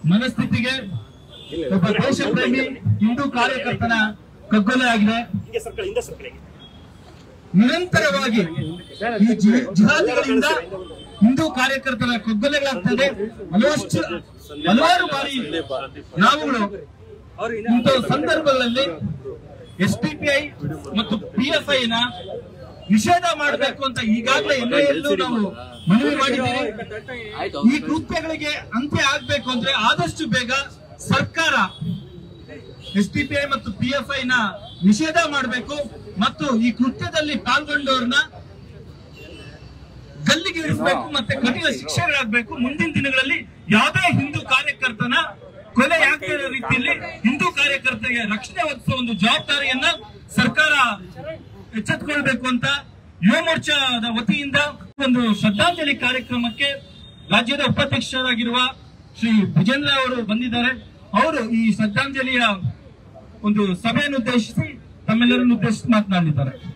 ಮನಸ್ಥಿತಿಗೆ ಒಬ್ಬ ದೇಶ ಪ್ರೇಮಿ ಹಿಂದೂ ಕಾರ್ಯಕರ್ತನ ಕಗ್ಗೊಲೆ ಆಗಿದೆ. ನಿರಂತರವಾಗಿ ಈ ಜಿಹಾದಿಗಳಿಂದ ಹಿಂದೂ ಕಾರ್ಯಕರ್ತರ ಕಗ್ಗೊಲೆಗಳಾಗ್ತದೆ. ಹಲವಾರು ಬಾರಿ ನಾವುಗಳು ಇಂಥ ಸಂದರ್ಭಗಳಲ್ಲಿ SDPI ಮತ್ತು PFI ನ ನಿಷೇಧ ಮಾಡಬೇಕು ಅಂತ ಈಗಾಗಲೇ ಎಲ್ಲೆಲ್ಲೂ ನಾವು ಮನವಿ ಮಾಡಿದ್ದೀವಿ. ಈ ಕೃತ್ಯಗಳಿಗೆ ಅಂತ್ಯ ಆಗ್ಬೇಕು ಅಂದ್ರೆ ಆದಷ್ಟು ಬೇಗ ಸರ್ಕಾರ SDPI ಮತ್ತು PFI ನ ನಿಷೇಧ ಮಾಡಬೇಕು ಮತ್ತು ಈ ಕೃತ್ಯದಲ್ಲಿ ಪಾಲ್ಗೊಂಡವ್ರನ್ನ ಗಲ್ಲಿಗೆ ಇಳಿಸಬೇಕು ಮತ್ತೆ ಕಠಿಣ ಶಿಕ್ಷೆಗಳಾಗಬೇಕು. ಮುಂದಿನ ದಿನಗಳಲ್ಲಿ ಯಾವುದೇ ಹಿಂದೂ ಕಾರ್ಯಕರ್ತನ ಕೊಲೆ ಆಗದ ರೀತಿಯಲ್ಲಿ ಹಿಂದೂ ಕಾರ್ಯಕರ್ತರಿಗೆ ರಕ್ಷಣೆ ಒದಗಿಸುವ ಒಂದು ಜವಾಬ್ದಾರಿಯನ್ನ ಸರ್ಕಾರ ಎಚ್ಚೆತ್ತುಕೊಳ್ಬೇಕು ಅಂತ ಯುವ ಮೋರ್ಚಾದ ವತಿಯಿಂದ ಒಂದು ಶ್ರದ್ಧಾಂಜಲಿ ಕಾರ್ಯಕ್ರಮಕ್ಕೆ ರಾಜ್ಯದ ಉಪಾಧ್ಯಕ್ಷರಾಗಿರುವ ಶ್ರೀ ಭುಜೇಂದ್ರ ಅವರು ಬಂದಿದ್ದಾರೆ. ಅವರು ಈ ಶ್ರದ್ಧಾಂಜಲಿಯ ಒಂದು ಸಭೆಯನ್ನು ಉದ್ದೇಶಿಸಿ ತಮ್ಮೆಲ್ಲರನ್ನು ಉದ್ದೇಶಿಸಿ ಮಾತನಾಡಿದ್ದಾರೆ.